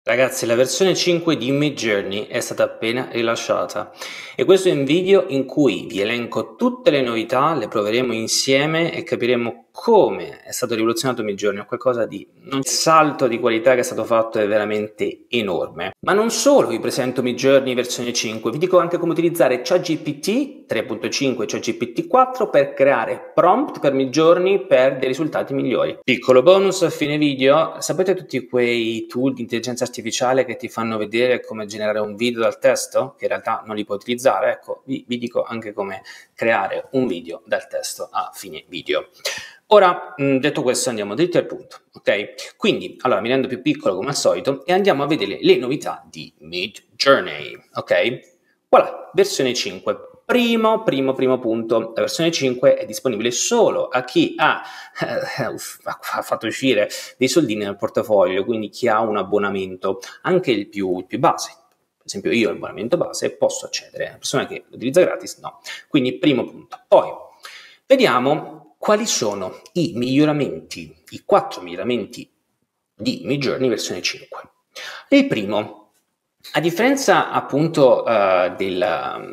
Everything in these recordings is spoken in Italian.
Ragazzi, la versione 5 di Midjourney è stata appena rilasciata e questo è un video in cui vi elenco tutte le novità, le proveremo insieme e capiremo come è stato rivoluzionato Midjourney. È qualcosa di un salto di qualità che è stato fatto è veramente enorme. Ma non solo vi presento Midjourney versione 5, vi dico anche come utilizzare ChatGPT 3.5 e ChatGPT 4 per creare prompt per Midjourney per dei risultati migliori. Piccolo bonus a fine video, sapete tutti quei tool di intelligenza artificiale che ti fanno vedere come generare un video dal testo, che in realtà non li puoi utilizzare? Ecco, vi dico anche come creare un video dal testo a fine video. Ora, detto questo, andiamo dritti al punto, ok? Quindi, allora, mi rendo più piccolo come al solito e andiamo a vedere le novità di Midjourney, ok? Voilà, versione 5. Primo punto, la versione 5 è disponibile solo a chi ha fatto uscire dei soldini nel portafoglio, quindi chi ha un abbonamento, anche il più base. Per esempio io ho l'abbonamento base posso accedere, la persona che lo utilizza gratis no. Quindi primo punto. Poi vediamo quali sono i miglioramenti, i 4 miglioramenti di Midjourney versione 5. Il primo, a differenza appunto della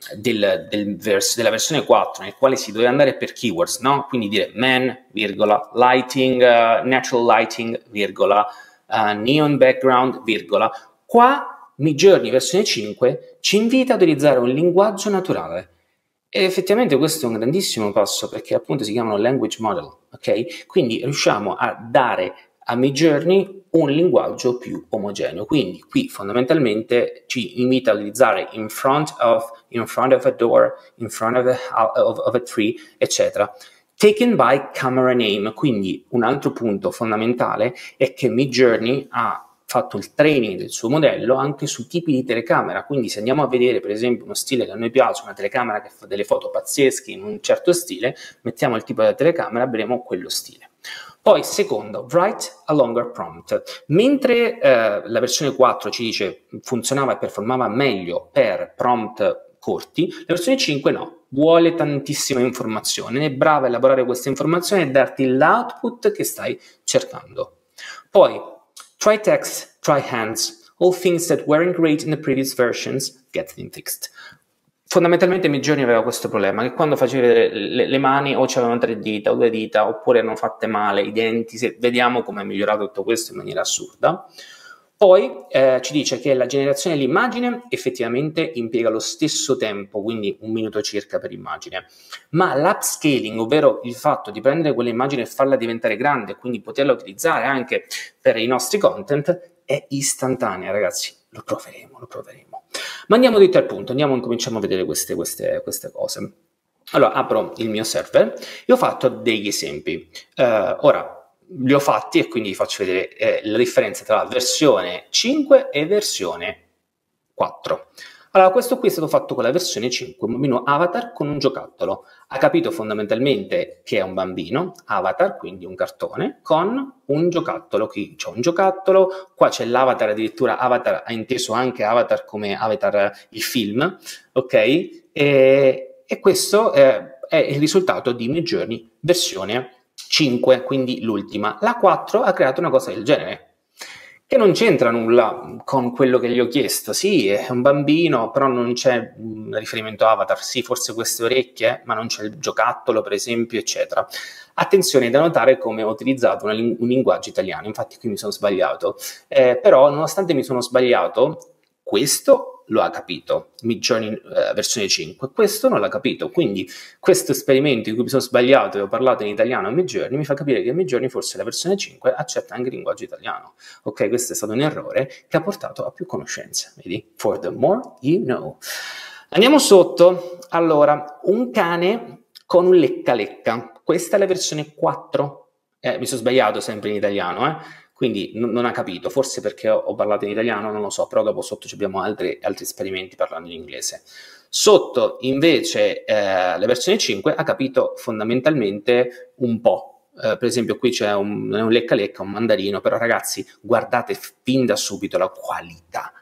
versione 4 nel quale si doveva andare per keywords, no? Quindi dire man, virgola, lighting, natural lighting, virgola, neon background, virgola. Qua Midjourney versione 5 ci invita ad utilizzare un linguaggio naturale. E effettivamente questo è un grandissimo passo perché appunto si chiamano language model, ok? Quindi riusciamo a dare a Midjourney un linguaggio più omogeneo. Quindi qui fondamentalmente ci invita a utilizzare in front of a door, in front of a tree, eccetera. Taken by camera name, quindi un altro punto fondamentale è che Midjourney ha fatto il training del suo modello anche su tipi di telecamera, quindi se andiamo a vedere per esempio uno stile che a noi piace, una telecamera che fa delle foto pazzesche in un certo stile, mettiamo il tipo della telecamera, avremo quello stile. Poi secondo, write a longer prompt. Mentre la versione 4 ci dice funzionava e performava meglio per prompt corti, la versione 5 no, vuole tantissima informazione, è brava a elaborare questa informazione e darti l'output che stai cercando. Poi try text, try hands. All things that weren't great in the previous versions, get them fixed. Fondamentalmente Midjourney aveva questo problema, che quando facevi vedere le mani o c'avevano 3 dita o 2 dita, oppure erano fatte male, i denti, vediamo come è migliorato tutto questo in maniera assurda. Poi ci dice che la generazione dell'immagine effettivamente impiega lo stesso tempo, quindi 1 minuto circa per immagine, ma l'upscaling, ovvero il fatto di prendere quell'immagine e farla diventare grande, quindi poterla utilizzare anche per i nostri content, è istantanea, ragazzi. Lo proveremo. Ma andiamo dritto al punto, cominciamo a vedere queste cose. Allora, apro il mio server e ho fatto degli esempi. Ora, li ho fatti e quindi vi faccio vedere la differenza tra versione 5 e versione 4. Allora, questo qui è stato fatto con la versione 5, un bambino avatar con un giocattolo. Ha capito fondamentalmente che è un bambino, avatar, quindi un cartone, con un giocattolo. Qui c'è un giocattolo, qua c'è l'avatar, addirittura avatar ha inteso anche avatar come Avatar il film, ok? E questo è il risultato di Midjourney versione 5, quindi l'ultima. La 4 ha creato una cosa del genere, che non c'entra nulla con quello che gli ho chiesto. Sì, è un bambino, però non c'è un riferimento a Avatar. Sì, forse queste orecchie, ma non c'è il giocattolo, per esempio, eccetera. Attenzione, da notare come ho utilizzato un linguaggio italiano, infatti qui mi sono sbagliato. Però, nonostante mi sono sbagliato, questo lo ha capito, Midjourney versione 5, questo non l'ha capito, quindi questo esperimento in cui mi sono sbagliato e ho parlato in italiano a Midjourney mi fa capire che Midjourney forse la versione 5 accetta anche il linguaggio italiano. Ok, questo è stato un errore che ha portato a più conoscenze, vedi? For the more you know. Andiamo sotto, allora, un cane con un lecca-lecca, questa è la versione 4, mi sono sbagliato sempre in italiano, quindi non ha capito, forse perché ho parlato in italiano, non lo so, però dopo sotto abbiamo altri esperimenti parlando in inglese. Sotto invece la versione 5 ha capito fondamentalmente un po'. Per esempio qui c'è un lecca-lecca, un mandarino, però ragazzi guardate fin da subito la qualità,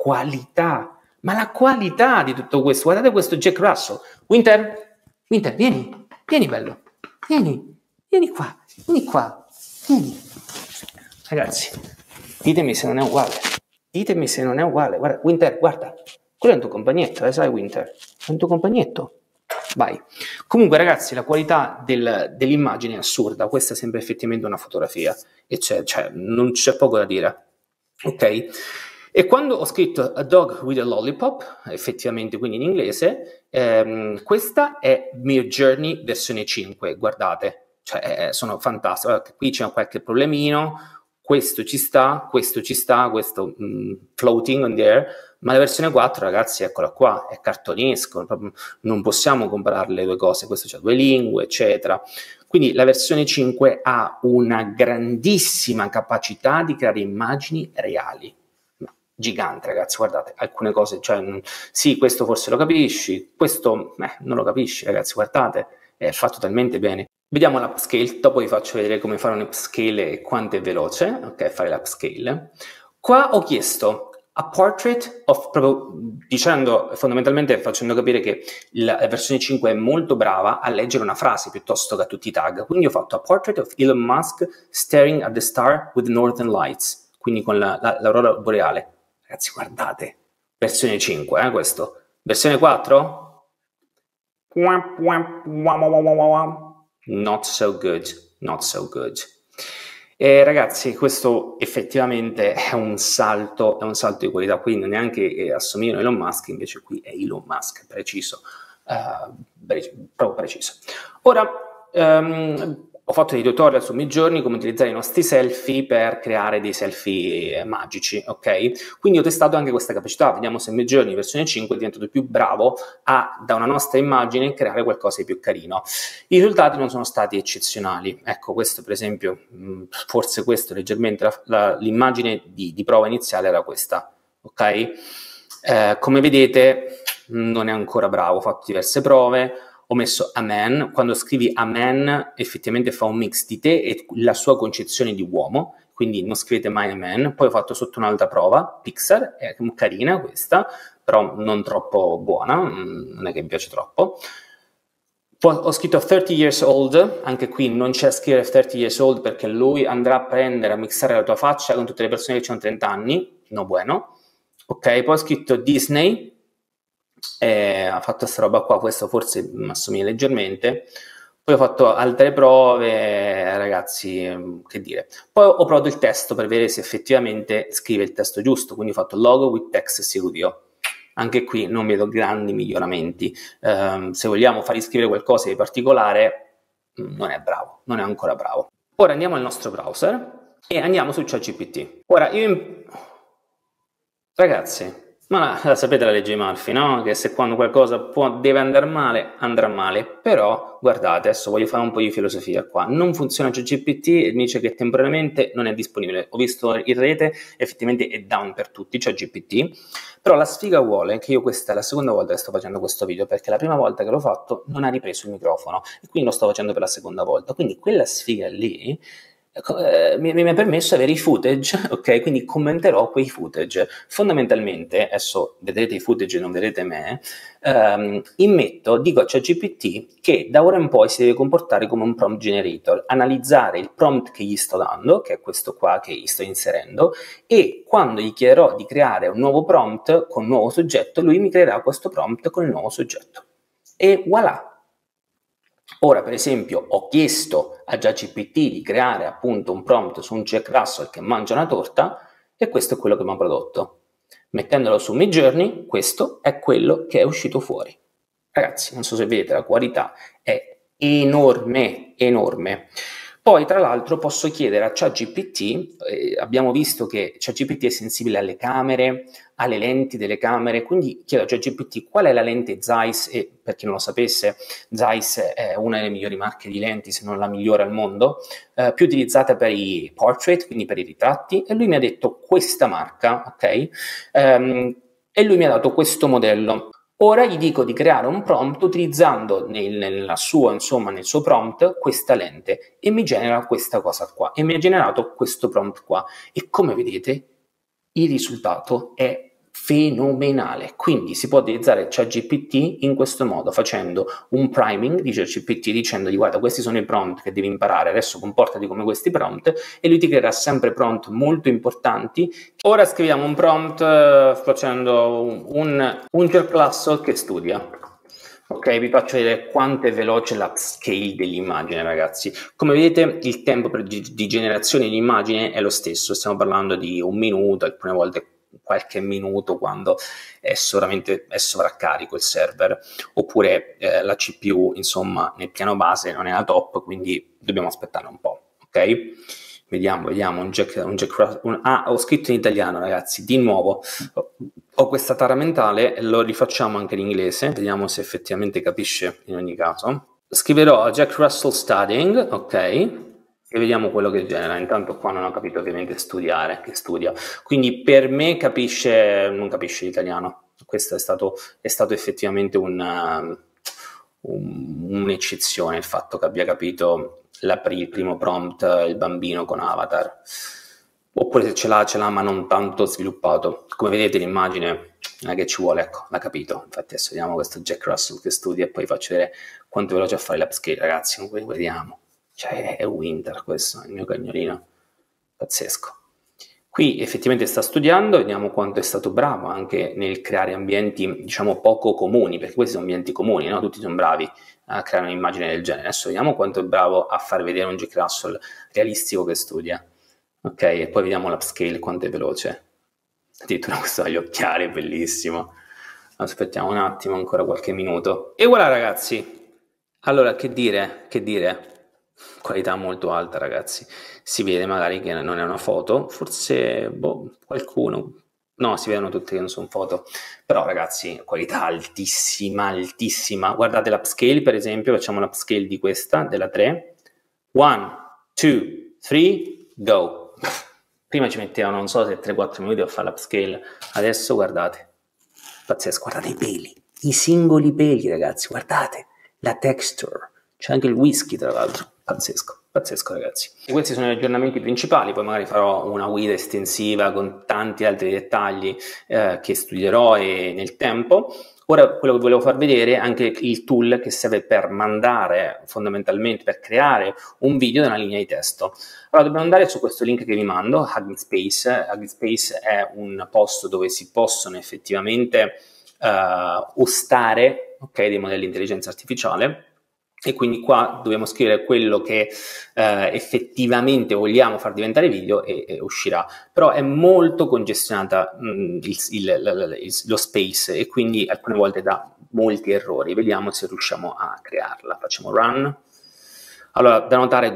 ma la qualità di tutto questo. Guardate questo Jack Russell. Winter, vieni bello, vieni qua, vieni. Ragazzi, ditemi se non è uguale. Ditemi se non è uguale. Guarda, Winter, guarda, quello è un tuo compagnetto, sai Winter? È un tuo compagnetto. Vai. Comunque ragazzi, la qualità dell'immagine è assurda, questa sembra effettivamente una fotografia e non c'è poco da dire, ok? E quando ho scritto A Dog with a Lollipop, effettivamente quindi in inglese, questa è Midjourney versione 5, guardate, sono fantastico. Allora, qui c'è qualche problemino, questo ci sta, questo floating on the air, ma la versione 4, ragazzi, eccola qua, è cartonesco, non possiamo comparare le due cose, questo c'ha due lingue, eccetera. Quindi la versione 5 ha una grandissima capacità di creare immagini reali. Gigante, ragazzi, guardate, alcune cose, sì, questo forse lo capisci, questo non lo capisci, ragazzi, guardate, è fatto talmente bene. Vediamo l'upscale, dopo vi faccio vedere come fare un upscale e quanto è veloce, ok, fare l'upscale. Qua ho chiesto a portrait of, proprio dicendo, fondamentalmente facendo capire che la versione 5 è molto brava a leggere una frase piuttosto che a tutti i tag, quindi ho fatto a portrait of Elon Musk staring at the star with the Northern Lights, quindi con l'aurora boreale. Ragazzi, guardate, versione 5, questo. Versione 4? Not so good, not so good. E ragazzi, questo effettivamente è un salto di qualità, quindi neanche assomigliano a Elon Musk, invece qui è Elon Musk, preciso, proprio preciso. Ora, ho fatto dei tutorial su Midjourney come utilizzare i nostri selfie per creare dei selfie magici, ok? Quindi ho testato anche questa capacità, vediamo se Midjourney versione 5 è diventato più bravo a, da una nostra immagine, creare qualcosa di più carino. I risultati non sono stati eccezionali, ecco questo per esempio, forse questo leggermente, l'immagine di prova iniziale era questa, ok? Come vedete non è ancora bravo, ho fatto diverse prove, ho messo a man, quando scrivi a man effettivamente fa un mix di te e la sua concezione di uomo, quindi non scrivete mai a man. Poi ho fatto sotto un'altra prova, Pixar, è carina questa, però non troppo buona, non è che mi piace troppo. Poi ho scritto 30 years old, anche qui non c'è scrivere 30 years old perché lui andrà a prendere, a mixare la tua faccia con tutte le persone che hanno 30 anni, no bueno. Ok, poi ho scritto Disney, ha fatto questa roba qua, questo forse mi assomiglia leggermente. Poi ho fatto altre prove, ragazzi, che dire. Poi ho provato il testo per vedere se effettivamente scrive il testo giusto, quindi ho fatto logo with text studio. Anche qui non vedo grandi miglioramenti. Se vogliamo far iscrivere qualcosa di particolare, non è bravo, non è ancora bravo. Ora andiamo al nostro browser e andiamo su ChatGPT. Ora, ragazzi, ma la sapete la legge di Murphy, no? Che se quando qualcosa deve andare male, andrà male. Però, guardate, adesso voglio fare un po' di filosofia qua. Non funziona ChatGPT e mi dice che temporaneamente non è disponibile. Ho visto in rete, effettivamente è down per tutti, ChatGPT. Però la sfiga vuole che io questa è la seconda volta che sto facendo questo video, perché la prima volta che l'ho fatto non ha ripreso il microfono e quindi lo sto facendo per la seconda volta. Quindi quella sfiga lì mi ha permesso di avere i footage, ok? Quindi commenterò quei footage. Fondamentalmente, adesso vedrete i footage e non vedrete me, dico a ChatGPT che da ora in poi si deve comportare come un prompt generator, analizzare il prompt che gli sto dando, che è questo qua che gli sto inserendo, e quando gli chiederò di creare un nuovo prompt con un nuovo soggetto, lui mi creerà questo prompt con il nuovo soggetto. E voilà! Ora, per esempio, ho chiesto a ChatGPT di creare appunto un prompt su un Jack Russell che mangia una torta e questo è quello che mi ha prodotto. Mettendolo su Midjourney, questo è quello che è uscito fuori. Ragazzi, non so se vedete, la qualità è enorme, enorme. Poi, tra l'altro, posso chiedere a ChatGPT, abbiamo visto che ChatGPT è sensibile alle camere, alle lenti delle camere, quindi chiedo a ChatGPT qual è la lente Zeiss, e per chi non lo sapesse, Zeiss è una delle migliori marche di lenti, se non la migliore al mondo, più utilizzata per i portrait, quindi per i ritratti, e lui mi ha detto questa marca, ok? E lui mi ha dato questo modello. Ora gli dico di creare un prompt utilizzando nel suo prompt questa lente e mi genera questa cosa qua e mi ha generato questo prompt qua e come vedete il risultato è fenomenale. Quindi si può utilizzare ChatGPT in questo modo, facendo un priming di ChatGPT, dicendogli guarda, questi sono i prompt che devi imparare, adesso comportati come questi prompt, e lui ti creerà sempre prompt molto importanti. Ora scriviamo un prompt facendo un interclasso che studia. Ok, vi faccio vedere quanto è veloce l'upscale dell'immagine, ragazzi. Come vedete, il tempo di generazione di immagine è lo stesso, stiamo parlando di 1 minuto, alcune volte qualche minuto quando è sovraccarico il server, oppure la CPU, insomma, nel piano base non è la top, quindi dobbiamo aspettare un po', ok? Vediamo, ho scritto in italiano, ragazzi, di nuovo. Ho questa tara mentale, lo rifacciamo anche in inglese, vediamo se effettivamente capisce in ogni caso. Scriverò Jack Russell Studying, ok, e vediamo quello che genera. Intanto qua non ho capito ovviamente studiare, che studia. Quindi per me non capisce l'italiano. Questo è stato effettivamente un'eccezione, il fatto che abbia capito il primo prompt, il bambino con Avatar. Oppure se ce l'ha ma non tanto sviluppato. Come vedete l'immagine non è che ci vuole, ecco, l'ha capito. Infatti adesso vediamo questo Jack Russell che studia e poi faccio vedere quanto è veloce a fare l'upscale, ragazzi, vediamo. Cioè è Winter questo, il mio cagnolino, pazzesco. Qui effettivamente sta studiando, vediamo quanto è stato bravo anche nel creare ambienti, diciamo, poco comuni, perché questi sono ambienti comuni, no? Tutti sono bravi a creare un'immagine del genere. Adesso vediamo quanto è bravo a far vedere un Jack Russell realistico che studia. Ok, e poi vediamo l'upscale quanto è veloce. Addirittura questo ha gli occhiali, bellissimo. Aspettiamo un attimo, ancora qualche minuto. E voilà, ragazzi. Allora, che dire? Qualità molto alta, ragazzi. Si vede magari che non è una foto, forse qualcuno. No, si vedono tutte che non sono foto. Però, ragazzi, qualità altissima, altissima. Guardate l'upscale, per esempio, facciamo l'upscale di questa, della 3. 1, 2, 3, go. Prima ci mettevano, non so se 3-4 minuti a fare l'upscale, adesso guardate, pazzesco, guardate i peli, i singoli peli, ragazzi, guardate, la texture, c'è anche il whisky tra l'altro, pazzesco, pazzesco, ragazzi. E questi sono gli aggiornamenti principali, poi magari farò una guida estensiva con tanti altri dettagli che studierò nel tempo. Ora quello che volevo far vedere è anche il tool che serve per mandare, fondamentalmente per creare un video da una linea di testo. Allora dobbiamo andare su questo link che vi mando, Hugging Space. Hugging Space è un posto dove si possono effettivamente ostare, okay, dei modelli di intelligenza artificiale. E quindi qua dobbiamo scrivere quello che effettivamente vogliamo far diventare video e uscirà. Però è molto congestionata lo space e quindi alcune volte dà molti errori. Vediamo se riusciamo a crearla. Facciamo run. Allora, da notare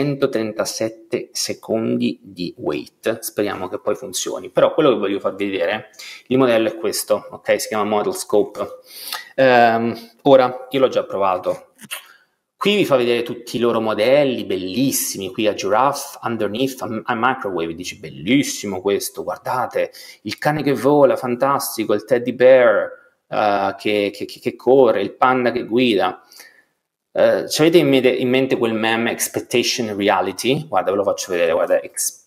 237 secondi di wait, speriamo che poi funzioni. Però quello che voglio farvi vedere, il modello è questo, ok? Si chiama Model Scope. Ora, io l'ho già provato. Qui vi fa vedere tutti i loro modelli, bellissimi, qui a Giraffe, Underneath, a Microwave, dice bellissimo questo, guardate, il cane che vola, fantastico, il teddy bear che corre, il panda che guida. Ci avete in mente quel meme Expectation Reality? Guarda, ve lo faccio vedere, guarda,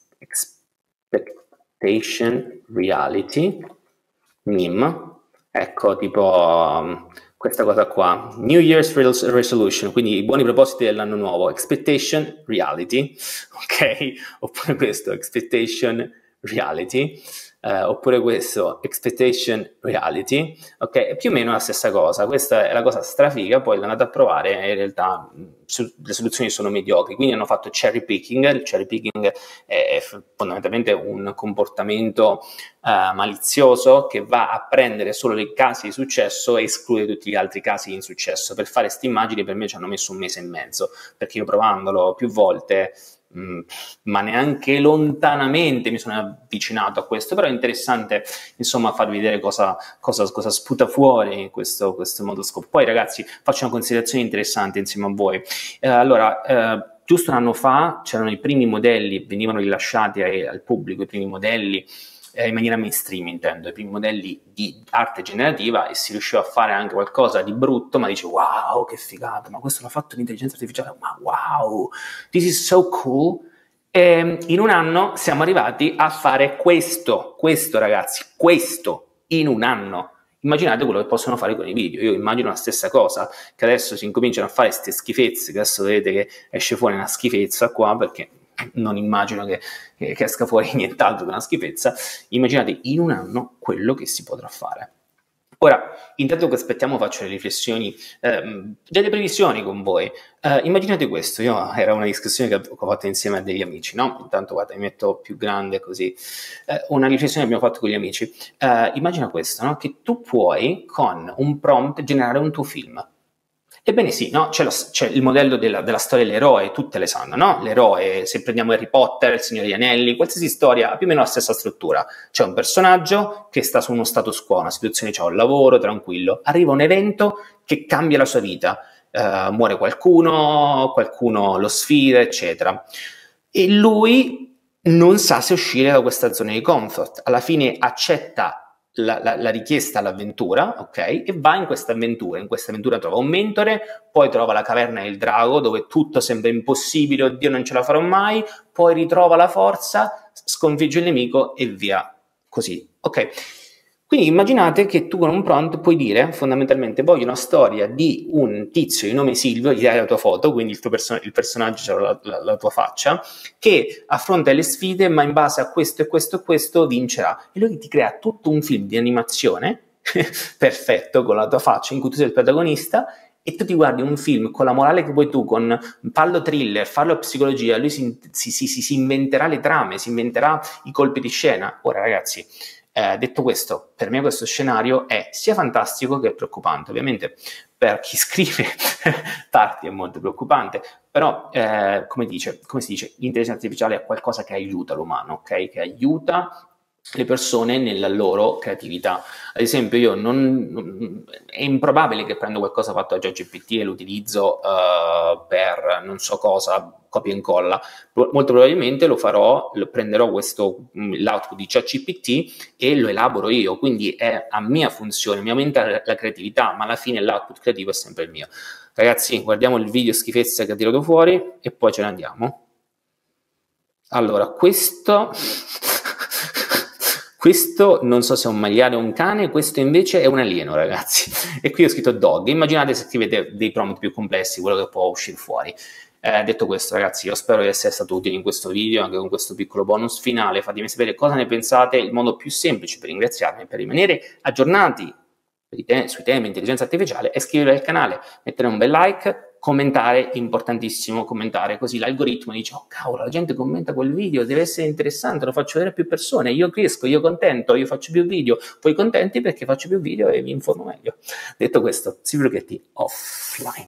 Expectation Reality, meme, ecco, tipo questa cosa qua, New Year's Resolution, quindi i buoni propositi dell'anno nuovo, Expectation Reality, ok? Oppure questo, Expectation Reality, oppure questo, Expectation Reality, ok? È più o meno la stessa cosa, questa è la cosa strafiga, poi l'andate a provare e in realtà le soluzioni sono mediocri, quindi hanno fatto cherry picking. Il cherry picking è fondamentalmente un comportamento malizioso che va a prendere solo i casi di successo e esclude tutti gli altri casi di insuccesso. Per fare queste immagini per me ci hanno messo 1 mese e mezzo, perché io provandolo più volte ma neanche lontanamente mi sono avvicinato a questo, però è interessante insomma farvi vedere cosa sputa fuori questo Model Scope. Poi ragazzi faccio una considerazione interessante insieme a voi. Giusto 1 anno fa c'erano i primi modelli, venivano rilasciati al pubblico i primi modelli in maniera mainstream, intendo, i primi modelli di arte generativa, e si riusciva a fare anche qualcosa di brutto, ma dice wow, che figata, ma questo l'ha fatto l'intelligenza artificiale, ma wow, this is so cool. E in 1 anno siamo arrivati a fare questo ragazzi, questo in un anno. Immaginate quello che possono fare con i video. Io immagino la stessa cosa, che adesso si incominciano a fare queste schifezze, che adesso vedete che esce fuori una schifezza qua, perché non immagino che esca fuori nient'altro che una schifezza. Immaginate in un anno quello che si potrà fare. Ora, intanto che aspettiamo faccio le riflessioni, delle previsioni con voi. Immaginate questo, era una discussione che ho fatto insieme a degli amici, no? Intanto guarda, mi metto più grande così. Una riflessione che abbiamo fatto con gli amici. Immagina questo, no? Che tu puoi con un prompt generare un tuo film. Ebbene sì, no? C'è il modello della storia dell'eroe, tutte le sanno, no? L'eroe, se prendiamo Harry Potter, Il Signore degli Anelli, qualsiasi storia ha più o meno la stessa struttura. C'è un personaggio che sta su uno status quo, una situazione, c'ha un lavoro, tranquillo. Arriva un evento che cambia la sua vita. Muore qualcuno lo sfida, eccetera. E lui non sa se uscire da questa zona di comfort. Alla fine accetta la richiesta all'avventura, ok? E va in questa avventura. In questa avventura trova un mentore, poi trova la caverna del drago, dove tutto sembra impossibile, oddio non ce la farò mai, poi ritrova la forza, sconfigge il nemico e via. Così, ok? Quindi immaginate che tu con un prompt puoi dire, fondamentalmente, voglio una storia di un tizio di nome Silvio, gli dai la tua foto, quindi il personaggio c'ha la tua faccia, che affronta le sfide, ma in base a questo e questo e questo vincerà. E lui ti crea tutto un film di animazione, perfetto, con la tua faccia, in cui tu sei il protagonista, e tu ti guardi un film con la morale che vuoi tu, con fallo thriller, fallo psicologia, lui si inventerà le trame, si inventerà i colpi di scena. Ora ragazzi, detto questo, per me questo scenario è sia fantastico che preoccupante. Ovviamente per chi scrive parti è molto preoccupante, però come si dice, l'intelligenza artificiale è qualcosa che aiuta l'umano, ok? Che aiuta le persone nella loro creatività. Ad esempio io è improbabile che prendo qualcosa fatto da ChatGPT e lo utilizzo per non so cosa, copia e incolla. Molto probabilmente prenderò l'output di ChatGPT e lo elaboro io, quindi è a mia funzione, mi aumenta la creatività, ma alla fine l'output creativo è sempre il mio. Ragazzi, guardiamo il video schifezza che ha tirato fuori e poi ce ne andiamo. Allora, questo non so se è un maiale o un cane, questo invece è un alieno, ragazzi. E qui ho scritto dog. Immaginate se scrivete dei prompt più complessi, quello che può uscire fuori. Detto questo, ragazzi, io spero di essere stato utile in questo video, anche con questo piccolo bonus finale. Fatemi sapere cosa ne pensate. Il modo più semplice per ringraziarmi, per rimanere aggiornati sui temi intelligenza artificiale, è iscrivervi al canale, mettere un bel like, commentare, importantissimo commentare, così l'algoritmo dice oh cavolo, la gente commenta quel video, deve essere interessante, lo faccio vedere a più persone, io cresco, io contento, io faccio più video, voi contenti perché faccio più video e vi informo meglio. Detto questo, Silvio Lucchetti offline.